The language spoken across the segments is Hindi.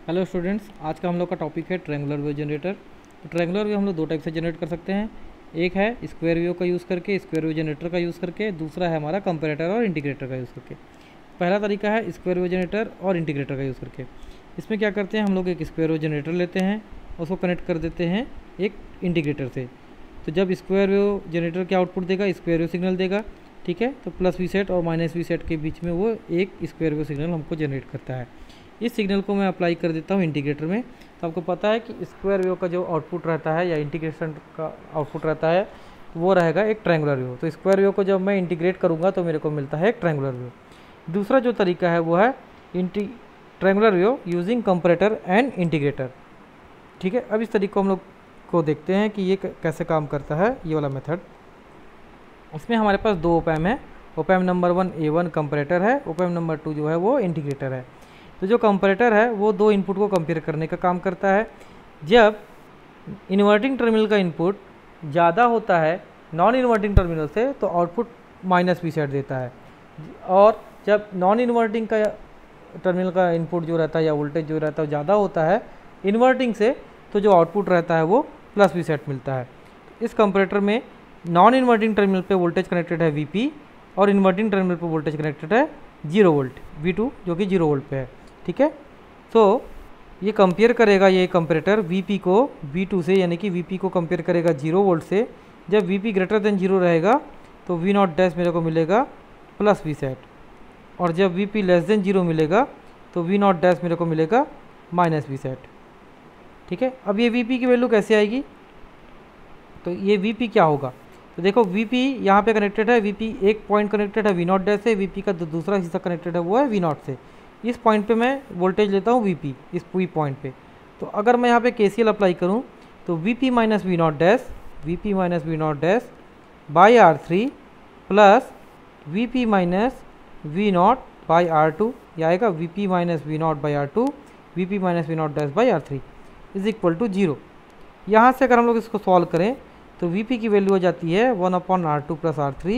हेलो स्टूडेंट्स, आज का हम लोग का टॉपिक है ट्रायंगुलर वेव जनरेटर। तो ट्रायंगुलर वेव हम लोग दो टाइप से जनरेट कर सकते हैं। एक है स्क्वायर वेव का यूज़ करके, स्क्वायर वेव जनरेटर का यूज़ करके। दूसरा है हमारा कंपैरेटर और इंटीग्रेटर का यूज़ करके। पहला तरीका है स्क्वायर वेव जनरेटर और इंटीग्रेटर का यूज़ करके। इसमें क्या करते हैं, हम लोग एक स्क्वायर वेव जनरेटर लेते हैं, उसको कनेक्ट कर देते हैं एक इंटीग्रेटर से। तो जब स्क्वायर वेव जनरेटर के आउटपुट देगा, स्क्वायर वेव सिग्नल देगा, ठीक है। तो प्लस वी सेट और माइनस वी सेट के बीच में वो एक स्क्वायर वेव सिग्नल हमको जनरेट करता है। इस सिग्नल को मैं अप्लाई कर देता हूँ इंटीग्रेटर में। तो आपको पता है कि स्क्वायर वेव का जो आउटपुट रहता है या इंटीग्रेशन का आउटपुट रहता है वो रहेगा एक ट्रायंगुलर वेव। तो स्क्वायर वेव को जब मैं इंटीग्रेट करूँगा तो मेरे को मिलता है एक ट्रायंगुलर वेव। दूसरा जो तरीका है वो है triangular wave using comparator and integrator, ठीक है। अब इस तरीके को हम लोग को देखते हैं कि ये कैसे काम करता है, ये वाला मेथड। इसमें हमारे पास दो ओपैम है। ओपैम नंबर 1 A1 कंपैरेटर है, ओपैम नंबर 2 जो है वो इंटीग्रेटर है। तो जो कंपैरेटर है वो दो इनपुट को कंपेयर करने का काम करता है। जब इन्वर्टिंग टर्मिनल का इनपुट ज़्यादा होता है नॉन इन्वर्टिंग टर्मिनल से तो आउटपुट माइनस वी सेट देता है, और जब नॉन इन्वर्टिंग का टर्मिनल का इनपुट जो रहता है या वोल्टेज जो रहता है ज़्यादा होता है इन्वर्टिंग से, तो जो आउटपुट रहता है वो प्लस वी सेट मिलता है। इस कंपैरेटर में नॉन इन्वर्टिंग टर्मिनल पे वोल्टेज कनेक्टेड है Vp और इन्वर्टिंग टर्मिनल पे वोल्टेज कनेक्टेड है 0 वोल्ट V2 जो कि 0 वोल्ट पे है, ठीक है। तो ये कंपेयर करेगा, ये कंपैरेटर Vp को V2 से, यानी कि Vp को कंपेयर करेगा 0 वोल्ट से। जब Vp ग्रेटर देन 0 रहेगा तो V नॉट डैश मेरे को मिलेगा प्लस वी सेट, और जब Vp लेस देन 0 मिलेगा तो V नॉट डैश मेरे को मिलेगा माइनस वी सेट, ठीक है। अब ये Vp की वैल्यू कैसे आएगी, तो ये Vp क्या होगा, तो देखो Vp यहाँ पे कनेक्टेड है, Vp एक पॉइंट कनेक्टेड है V नॉट डैश से, Vp का दूसरा हिस्सा कनेक्टेड है वो है V नॉट से। इस पॉइंट पे मैं वोल्टेज लेता हूँ Vp, इस पूरी पॉइंट पे। तो अगर मैं यहाँ पे KCL अप्लाई करूँ तो Vp minus V naught dash, Vp minus V naught dash by R3 plus Vp minus V naught by R2, यह आएगा Vp minus V naught by R2, Vp minus V naught dash by R3 is equal to 0। यहाँ से अगर हम लोग इसको सॉल्व करें तो Vp की वैल्यू हो जाती है 1/R2 plus R3,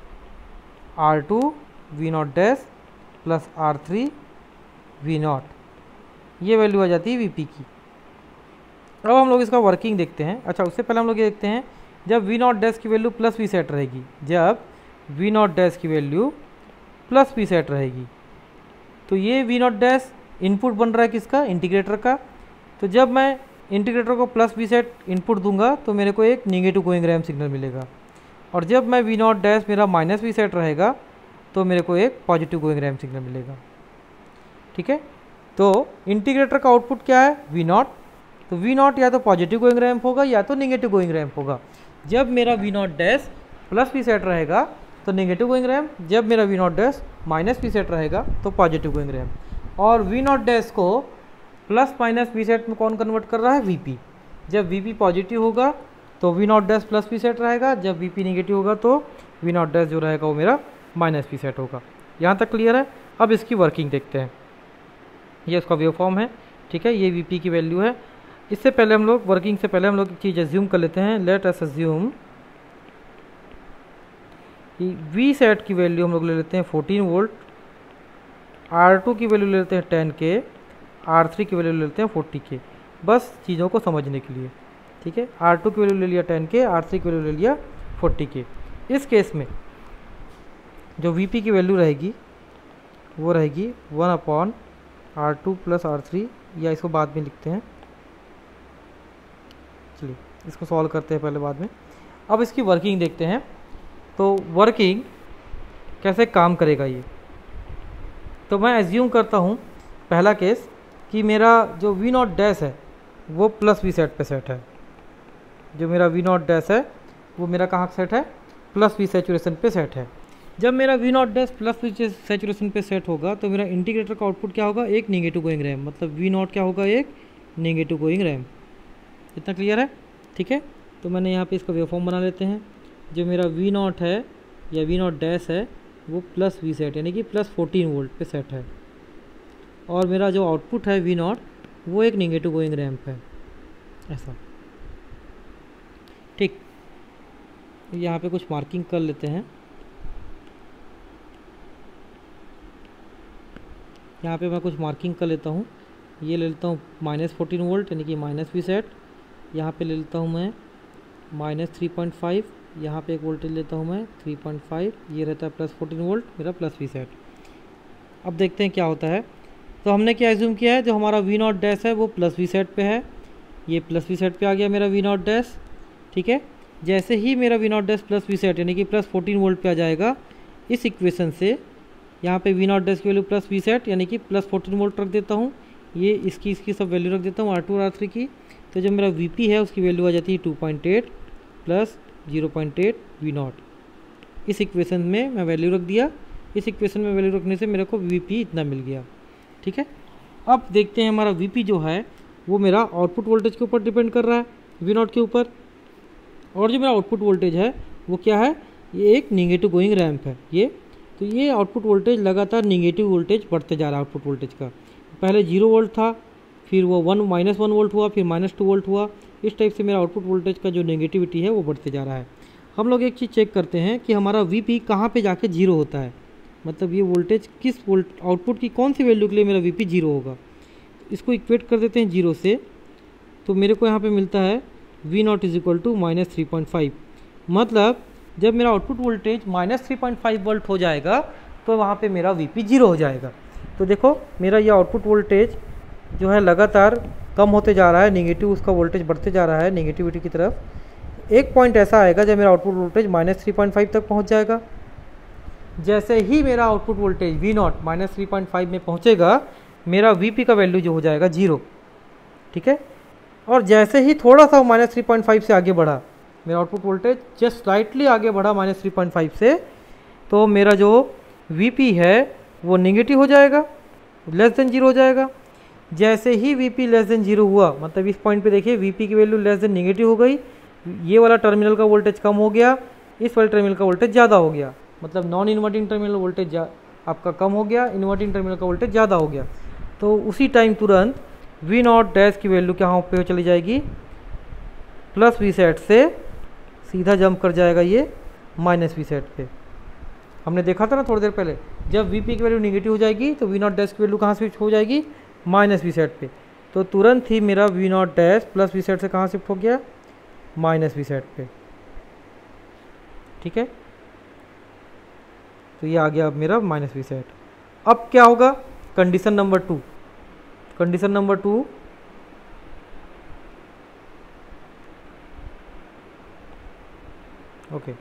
R2 V naught dash plus R3 V naught, ये वैल्यू आ जाती है Vp की। अब हम लोग इसका वर्किंग देखते हैं। अच्छा, उससे पहले हम लोग ये देखते हैं जब वी नॉट डैश की वैल्यू प्लस वी सेट रहेगी, जब वी नॉट डैश की वैल्यू प्लस वी सेट रहेगी तो ये वी नॉट डैश इनपुट बन रहा है किसका, इंटीग्रेटर का। तो जब मैं इंटीग्रेटर को प्लस वी सेट इनपुट दूंगा तो मेरे को एक निगेटिव गोइंग रैम सिग्नल मिलेगा, और जब मैं वी नॉट डैश मेरा माइनस वी सेट रहेगा तो मेरे को एक पॉजिटिव गोइंग रैम सिग्नल मिलेगा, ठीक है। तो इंटीग्रेटर का आउटपुट क्या है, वी नॉट। तो वी नॉट या तो पॉजिटिव गोइंग रैम्प होगा या तो निगेटिव गोइंग रैम्प होगा। जब मेरा V naught dash plus V sat रहेगा तो निगेटिव गोइंग रैम्प, जब मेरा V naught dash minus V sat रहेगा तो पॉजिटिव गोइंग रैम्प। और वी नॉट डैश को प्लस माइनस वी सेट में कौन कन्वर्ट कर रहा है, Vp। जब Vp पॉजिटिव होगा तो V naught dash plus V sat रहेगा, जब Vp निगेटिव होगा तो वी नॉट डैश जो रहेगा वो मेरा माइनस वी सेट होगा। यहाँ तक क्लियर है। अब इसकी वर्किंग देखते हैं। ये उसका वेव फॉर्म है, ठीक है, ये Vp की वैल्यू है। इससे पहले हम लोग वर्किंग से पहले हम लोग एक चीज़ एज्यूम कर लेते हैं। लेट अस एज्यूम कि वी सेट की वैल्यू हम लोग ले लेते हैं 14 वोल्ट, R2 की वैल्यू ले लेते हैं 10K, R3 की वैल्यू ले लेते हैं 40K, बस चीज़ों को समझने के लिए, ठीक है। R2 की वैल्यू ले लिया 10K, R3 की वैल्यू ले लिया 40K। इस केस में जो Vp की वैल्यू रहेगी वो रहेगी 1/R2 प्लस R3, या इसको बाद में लिखते हैं, चलिए इसको सॉल्व करते हैं पहले बाद में। अब इसकी वर्किंग देखते हैं। तो वर्किंग कैसे काम करेगा ये, तो मैं एज्यूम करता हूँ पहला केस कि मेरा जो वी नॉट डैश है वो प्लस वी सेट पे सेट है। जो मेरा वी नॉट डैश है वो मेरा कहाँ सेट है, प्लस वी सैचुरेशन पे सेट है। जब मेरा V naught dash plus V saturation पे सेट होगा तो मेरा इंटीग्रेटर का आउटपुट क्या होगा, एक निगेटिव गोइंग रैम, मतलब वी नॉट क्या होगा, एक निगेटिव गोइंग रैम। इतना क्लियर है, ठीक है। तो मैंने यहाँ पे इसका वेवफॉर्म बना लेते हैं। जो मेरा वी नॉट है या वी नॉट डैश है वो प्लस वी सेट यानी कि प्लस 14 वोल्ट पे सेट है, और मेरा जो आउटपुट है वी नॉट वो एक निगेटिव गोइंग रैम्प है, ऐसा, ठीक। यहाँ पे कुछ मार्किंग कर लेते हैं। यहाँ पे मैं कुछ मार्किंग कर लेता हूँ ये ले लेता हूँ -14 वोल्ट यानी कि माइनस वी सेट। यहाँ पे ले लेता हूँ मैं -3.5, यहाँ पे एक वोल्टेज लेता हूँ मैं 3.5, ये रहता है +14 वोल्ट मेरा प्लस वी सेट। अब देखते हैं क्या होता है। तो हमने क्या एज्यूम किया है, जो हमारा वी नॉट डैश है वो प्लस वी सेट पे है, ये प्लस वी सेट पे आ गया मेरा वी नॉट डैश। ठीक है, जैसे ही मेरा V naught dash plus V sat यानी कि +14 वोल्ट पे आ जाएगा, इस इक्वेशन से यहाँ पे वी नॉट डैश की वैल्यू प्लस वी सेट यानी कि +14 वोल्ट रख देता हूँ, ये इसकी सब वैल्यू रख देता हूँ R2 और R3 की। तो जो मेरा Vp है उसकी वैल्यू आ जाती है 2.8 प्लस 0.8 वी नॉट। इस इक्वेशन में मैं वैल्यू रख दिया, इस इक्वेशन में वैल्यू रखने से मेरे को Vp इतना मिल गया। ठीक है, अब देखते हैं हमारा Vp जो है वो मेरा आउटपुट वोल्टेज के ऊपर डिपेंड कर रहा है, वी नॉट के ऊपर। और जो मेरा आउटपुट वोल्टेज है वो क्या है, ये एक निगेटिव गोइंग रैम्प है ये। तो ये आउटपुट वोल्टेज लगातार निगेटिव वोल्टेज बढ़ते जा रहा है आउटपुट वोल्टेज का। पहले 0 वोल्ट था, फिर वो -1 वोल्ट हुआ, फिर -2 वोल्ट हुआ। इस टाइप से मेरा आउटपुट वोल्टेज का जो नेगेटिविटी है वो बढ़ते जा रहा है। हम लोग एक चीज़ चेक करते हैं कि हमारा Vp कहाँ पे जाके 0 होता है, मतलब ये वोल्टेज किस आउटपुट की कौन सी वैल्यू के लिए मेरा Vp 0 होगा। इसको इक्वेट कर देते हैं 0 से, तो मेरे को यहाँ पे मिलता है V naught is equal to -3.5। मतलब जब मेरा आउटपुट वोल्टेज -3.5 वोल्ट हो जाएगा तो वहाँ पे मेरा Vp 0 हो जाएगा। तो देखो मेरा ये आउटपुट वोल्टेज जो है लगातार कम होते जा रहा है, नेगेटिव उसका वोल्टेज बढ़ते जा रहा है नेगेटिविटी की तरफ। एक पॉइंट ऐसा आएगा जब मेरा आउटपुट वोल्टेज -3.5 तक पहुँच जाएगा। जैसे ही मेरा आउटपुट वोल्टेज वी नॉट -3.5 में पहुँचेगा, मेरा Vp का वैल्यू जो हो जाएगा 0। ठीक है, और जैसे ही थोड़ा सा -3.5 से आगे बढ़ा, मेरा आउटपुट वोल्टेज जस्ट स्लाइटली आगे बढ़ा -3.5 से, तो मेरा जो Vp है वो नेगेटिव हो जाएगा, <0 हो जाएगा। जैसे ही Vp <0 हुआ, मतलब इस पॉइंट पे देखिए Vp की वैल्यू -नेगेटिव हो गई, ये वाला टर्मिनल का वोल्टेज कम हो गया, इस वाले टर्मिनल का वोल्टेज ज़्यादा हो गया, मतलब नॉन इन्वर्टिंग टर्मिनल वोल्टेज आपका कम हो गया, इन्वर्टिंग टर्मिनल का वोल्टेज ज़्यादा हो गया। तो उसी टाइम तुरंत वी नॉट डैश की वैल्यू क्या पे चली जाएगी, प्लस वी सेट से सीधा जंप कर जाएगा ये माइनस वी सेट पे। हमने देखा था ना थोड़ी देर पहले, जब Vp की वैल्यू निगेटिव हो जाएगी तो वी नॉट डैश की वैल्यू कहाँ स्विच हो जाएगी, माइनस वी सेट पे। तो तुरंत ही मेरा V naught dash plus V sat से कहाँ शिफ्ट हो गया, माइनस वी सेट पे। ठीक है, तो ये आ गया अब मेरा माइनस वी सेट। अब क्या होगा, condition number 2। Condition number 2, okay,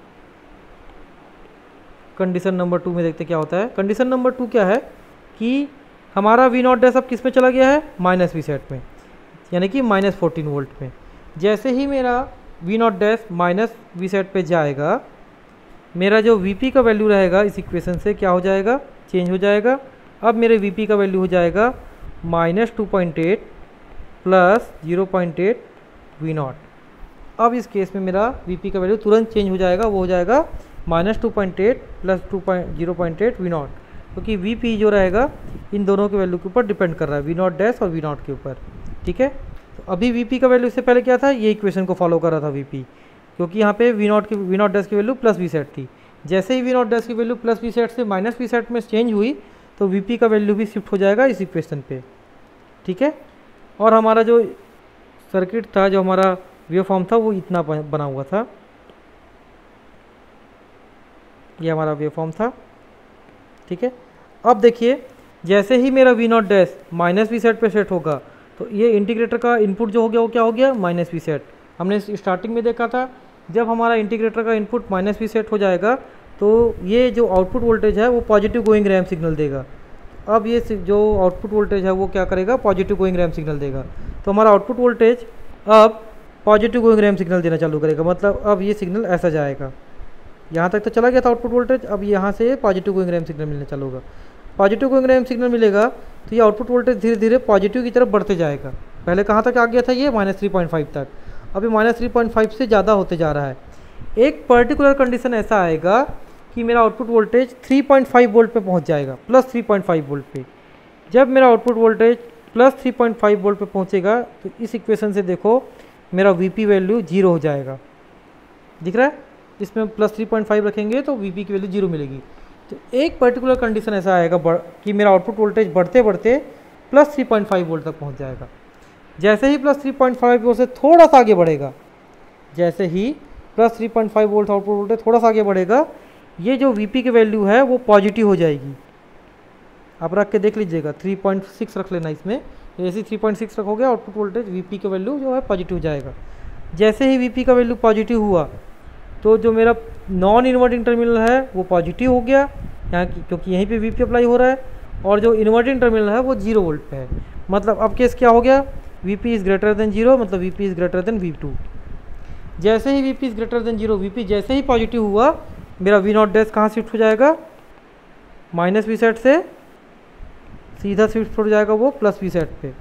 condition number 2 में देखते क्या होता है। कंडीशन नंबर 2 क्या है कि हमारा वी नॉट डैश अब किस में चला गया है, माइनस वी सेट में, यानी कि -14 वोल्ट में। जैसे ही मेरा V naught dash minus V sat पे जाएगा, मेरा जो Vp का वैल्यू रहेगा इस इक्वेशन से क्या हो जाएगा, चेंज हो जाएगा। अब मेरे Vp का वैल्यू हो जाएगा -2.8 प्लस 0.8 वी नॉट। अब इस केस में मेरा Vp का वैल्यू तुरंत चेंज हो जाएगा, वो हो जाएगा -2.8 प्लस 0.8 वी नॉट, क्योंकि Vp जो रहेगा इन दोनों के वैल्यू के ऊपर डिपेंड कर रहा है, वी नॉट डैश और वी नॉट के ऊपर। ठीक है, तो अभी Vp का वैल्यू इससे पहले क्या था, ये इक्वेशन को फॉलो कर रहा था Vp, क्योंकि यहाँ पे वी नॉट डैश की वैल्यू प्लस वी सेट थी। जैसे ही वी नॉट डैश की वैल्यू प्लस वी सेट से माइनस वी सेट में चेंज हुई, तो Vp का वैल्यू भी शिफ्ट हो जाएगा इस इक्वेशन पे। ठीक है, और हमारा जो सर्किट था, जो हमारा वेव फॉर्म था, वो इतना बना हुआ था, ये हमारा वेव फॉर्म था। ठीक है, अब देखिए जैसे ही मेरा V naught dash minus V sat पे सेट होगा, तो ये इंटीग्रेटर का इनपुट जो हो गया वो क्या हो गया, माइनस वी सेट। हमने स्टार्टिंग में देखा था, जब हमारा इंटीग्रेटर का इनपुट माइनस वी सेट हो जाएगा तो ये जो आउटपुट वोल्टेज है वो पॉजिटिव गोइंग रैम्प सिग्नल देगा। अब ये जो आउटपुट वोल्टेज है वो क्या करेगा, पॉजिटिव गोइंग रैम्प सिग्नल देगा। तो हमारा आउटपुट वोल्टेज अब पॉजिटिव गोइंग रैम्प सिग्नल देना चालू करेगा, मतलब अब ये सिग्नल ऐसा जाएगा, यहाँ तक तो चला गया था आउटपुट वोल्टेज, अब यहाँ से पॉजिटिव गोइंग रैम्प सिग्नल मिलना चालू होगा। पॉजिटिव गोइंग रैम्प सिग्नल मिलेगा तो ये आउटपुट वोल्टेज धीरे धीरे पॉजिटिव की तरफ बढ़ते जाएगा। पहले कहाँ तक आ गया था, ये -3.5 तक, अभी -3.5 से ज़्यादा होते जा रहा है। एक पर्टिकुलर कंडीशन ऐसा आएगा कि मेरा आउटपुट वोल्टेज 3.5 वोल्ट पे पहुंच जाएगा, +3.5 वोल्ट पे। जब मेरा आउटपुट वोल्टेज +3.5 वोल्ट पे पहुंचेगा, तो इस इक्वेशन से देखो मेरा Vp वैल्यू 0 हो जाएगा, दिख रहा है, इसमें +3.5 रखेंगे तो Vp की वैल्यू 0 मिलेगी। तो एक पर्टिकुलर कंडीशन ऐसा आएगा कि मेरा आउटपुट वोल्टेज बढ़ते बढ़ते प्लस 3.5 वोल्ट तक पहुंच जाएगा। जैसे ही प्लस 3.5 वोल्ट से थोड़ा सा आगे बढ़ेगा, जैसे ही प्लस 3.5 वोल्ट आउटपुट वोल्टेज थोड़ा सा आगे बढ़ेगा, ये जो वीपी की वैल्यू है वो पॉजिटिव हो जाएगी। आप रख के देख लीजिएगा, 3.6 रख लेना इसमें, जैसे 3.6 रखोगे आउटपुट वोल्टेज वीपी का वैल्यू जो है पॉजिटिव हो जाएगा। जैसे ही वीपी का वैल्यू पॉजिटिव हुआ तो जो मेरा नॉन इन्वर्टिंग टर्मिनल है वो पॉजिटिव हो गया यहाँ की, क्योंकि यहीं पे वीपी अप्लाई हो रहा है, और जो इन्वर्टिंग टर्मिनल है वो 0 वोल्ट पे है। मतलब अब केस क्या हो गया, वीपी इज़ ग्रेटर देन 0, मतलब VP is greater than V2। जैसे ही VP is greater than 0, VP जैसे ही पॉजिटिव हुआ, मेरा V0 डैश कहाँ शिफ्ट हो जाएगा, माइनस वी सेट से सीधा शिफ्ट हो जाएगा वो प्लस वी सेट पे।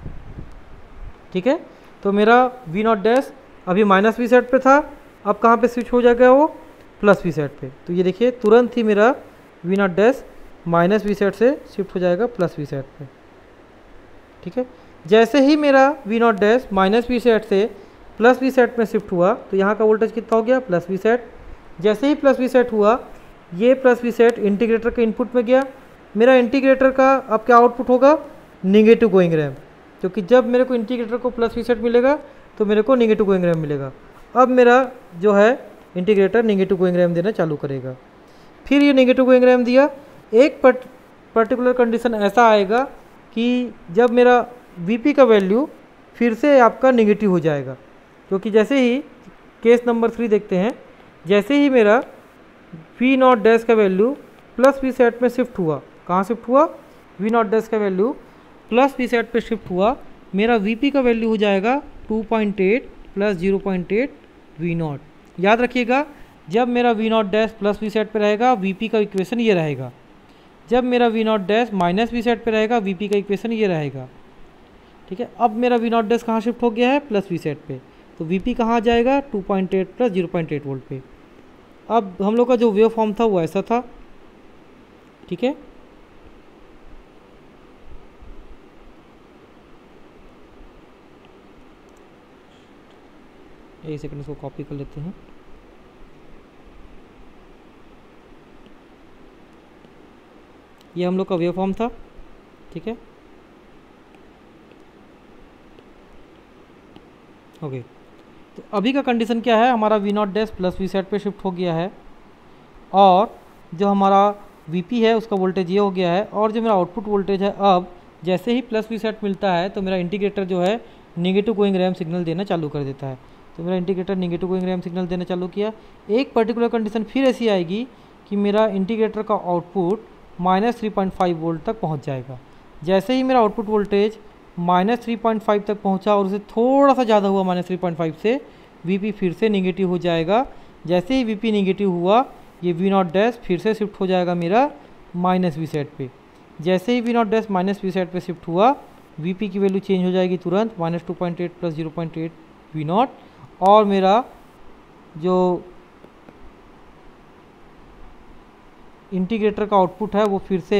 ठीक है, तो मेरा V0 डैश अभी माइनस वी सेट पे था, अब कहाँ पे स्विच हो जाएगा वो, प्लस वी सेट पे। तो ये देखिए तुरंत ही मेरा V0 dash minus V sat से शिफ्ट हो जाएगा प्लस वी सेट पे। ठीक है, जैसे ही मेरा V0 dash minus V sat से प्लस वी सेट में शिफ्ट हुआ तो यहाँ का वोल्टेज कितना हो गया, प्लस वी सेट। जैसे ही प्लस वी सेट हुआ, ये प्लस वी सेट इंटीग्रेटर के इनपुट में गया, मेरा इंटीग्रेटर का अब क्या आउटपुट होगा, निगेटिव गोइंग रैम, क्योंकि जब मेरे को इंटीग्रेटर को प्लस वी सेट मिलेगा तो मेरे को निगेटिव गोइंग रैम मिलेगा। अब मेरा जो है इंटीग्रेटर निगेटिव गोइंग रैम देना चालू करेगा। फिर ये निगेटिव गोइंग रैम दिया, एक पर्टिकुलर कंडीशन ऐसा आएगा कि जब मेरा वीपी का वैल्यू फिर से आपका निगेटिव हो जाएगा, क्योंकि जैसे ही केस नंबर 3 देखते हैं, जैसे ही मेरा V0 डैश का वैल्यू प्लस वी सेट में शिफ्ट हुआ, कहाँ शिफ्ट हुआ, V0 डैश का वैल्यू प्लस वी सेट पे शिफ्ट हुआ, मेरा वीपी का वैल्यू हो जाएगा 2.8 प्लस 0.8 V0। याद रखिएगा, जब मेरा V0 dash plus V sat पे रहेगा, वीपी का इक्वेशन ये रहेगा। जब मेरा V0 dash minus V sat पे रहेगा, वीपी का इक्वेशन ये रहेगा। ठीक है, अब मेरा V0 डैश कहाँ शिफ्ट हो गया है, प्लस वी सेट पे, तो वीपी कहाँ आ जाएगा, 2.8 प्लस 0.8 वोल्ट पे। अब हम लोग का जो वेव फॉर्म था वो ऐसा था। ठीक है, एक सेकंड इसको कॉपी कर लेते हैं। ये हम लोग का वेव फॉर्म था। ठीक है, ओके, तो अभी का कंडीशन क्या है, हमारा V0 dash plus V sat पे शिफ्ट हो गया है, और जो हमारा वीपी है उसका वोल्टेज ये हो गया है, और जो मेरा आउटपुट वोल्टेज है, अब जैसे ही प्लस वी सेट मिलता है तो मेरा इंटीग्रेटर जो है निगेटिव गोइंग रैम सिग्नल देना चालू कर देता है। तो मेरा integrator negative going ramp signal देना चालू किया। एक पर्टिकुलर कंडीशन फिर ऐसी आएगी कि मेरा इंटीग्रेटर का आउटपुट माइनस 3.5 वोल्ट तक पहुंच जाएगा। जैसे ही मेरा आउटपुट वोल्टेज माइनस 3.5 तक पहुंचा और उसे थोड़ा सा ज़्यादा हुआ माइनस 3.5 से, वीपी फिर से निगेटिव हो जाएगा। जैसे ही वीपी निगेटिव हुआ, ये V0 डैश फिर से शिफ्ट हो जाएगा मेरा माइनस वी सेट पे। जैसे ही V0 dash minus V sat पे शिफ्ट हुआ, वीपी की वैल्यू चेंज हो जाएगी तुरंत, माइनस 2.8 प्लस 0.8 V0, और मेरा जो इंटीग्रेटर का आउटपुट है वो फिर से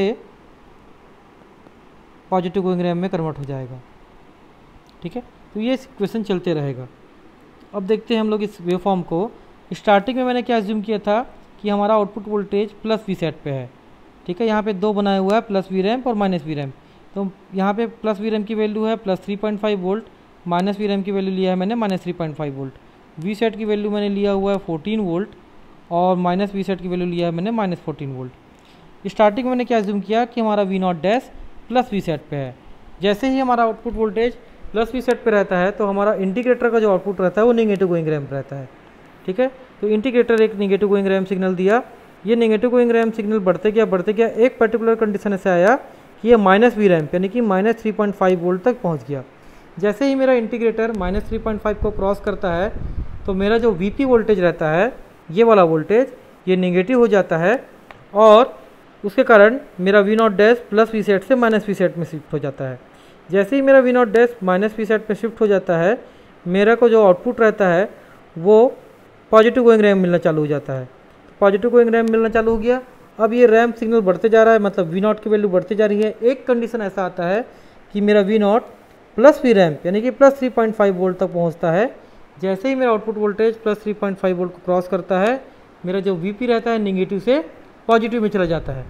पॉजिटिव गोइंग रैम में कन्वर्ट हो जाएगा। ठीक है, तो ये इक्वेशन चलते रहेगा। अब देखते हैं हम लोग इस वेव फॉर्म को। स्टार्टिंग में मैंने क्या एज्यूम किया था कि हमारा output voltage plus V sat पे है। ठीक है, यहाँ पे दो बनाया हुआ है, प्लस वी रैम और माइनस वी रैम। तो यहाँ पे प्लस वी रैम की वैल्यू है plus 3.5 volt, minus V ramp की वैल्यू लिया है मैंने माइनस 3.5 वोल्ट, वी सेट की वैल्यू मैंने लिया हुआ है 14 वोल्ट, और माइनस वी सेट की वैल्यू लिया है मैंने माइनस 14 वोल्ट। स्टार्टिंग में मैंने क्या एज्यूम किया कि हमारा V0 dash plus V sat पे है। जैसे ही हमारा output voltage plus V sat पे रहता है तो हमारा इंटीग्रेटर का जो आउटपुट रहता है वो निगेटिव गोइंग रैम रहता है। ठीक है, तो इंटीग्रेटर एक निगेटिव गोइंग रैम सिग्नल दिया, ये नेगेटिव गोइंग रैम सिग्नल बढ़ते गया, एक पर्टिकुलर कंडीशन ऐसे आया कि ये माइनस वी रैम यानी कि माइनस 3.5 वोल्ट तक पहुंच गया। जैसे ही मेरा इंटीग्रेटर माइनस 3.5 को क्रॉस करता है तो मेरा जो वीपी वोल्टेज रहता है, ये वाला वोल्टेज, ये नेगेटिव हो जाता है, और उसके कारण मेरा V0 dash plus V sat से माइनस वी सेट में शिफ्ट हो जाता है। जैसे ही मेरा V0 dash minus V sat में शिफ्ट हो जाता है, मेरा को जो आउटपुट रहता है वो पॉजिटिव गोइंग रैम मिलना चालू हो जाता है। पॉजिटिव गोइंग रैम मिलना चालू हो गया। अब ये रैम सिग्नल बढ़ते जा रहा है, मतलब V0 की वैल्यू बढ़ती जा रही है। एक कंडीशन ऐसा आता है कि मेरा V0 प्लस वी रैम यानी कि प्लस 3.5 वोल्ट तक पहुंचता है। जैसे ही मेरा आउटपुट वोल्टेज प्लस 3.5 वोल्ट को क्रॉस करता है, मेरा जो वीपी रहता है निगेटिव से पॉजिटिव में चला जाता है।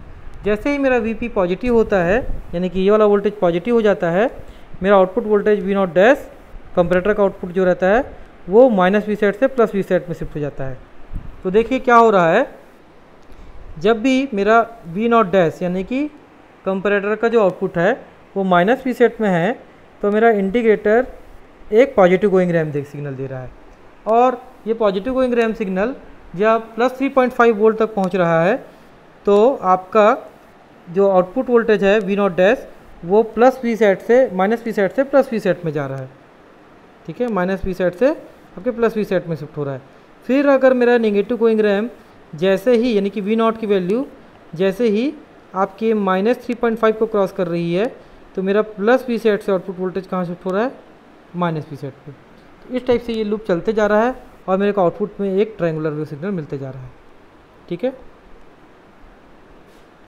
जैसे ही मेरा वी पी पॉजिटिव होता है, यानी कि ये वाला वोल्टेज पॉजिटिव हो जाता है, मेरा output voltage V naught dash comparator का आउटपुट जो रहता है वो माइनस वी सेट से प्लस वी सेट में शिफ्ट हो जाता है। तो देखिए क्या हो रहा है, जब भी मेरा वी नॉट डैश यानी कि कंपरेटर का जो आउटपुट है वो माइनस वी सेट में है, तो मेरा इंटीग्रेटर एक पॉजिटिव गोइंग रैम्प सिग्नल दे रहा है। और ये पॉजिटिव गोइंग रैम्प सिग्नल जब प्लस 3.5 वोल्ट तक पहुंच रहा है, तो आपका जो आउटपुट वोल्टेज है वी नॉट डैश वो प्लस वी सेट से माइनस वी सेट से प्लस वी सेट में जा रहा है। ठीक है, माइनस वी सेट से आपके प्लस वी सेट में शिफ्ट हो रहा है। फिर अगर मेरा नेगेटिव गोइंग रैम्प जैसे ही, यानी कि वी नॉट की वैल्यू जैसे ही आपके माइनस 3.5 को क्रॉस कर रही है, तो मेरा प्लस वी सेट से आउटपुट वोल्टेज कहाँ शिफ्ट हो रहा है, माइनस वी सेट पे। तो इस टाइप से ये लूप चलते जा रहा है और मेरे को आउटपुट में एक ट्रायंगुलर वेव सिग्नल मिलते जा रहा है। ठीक है।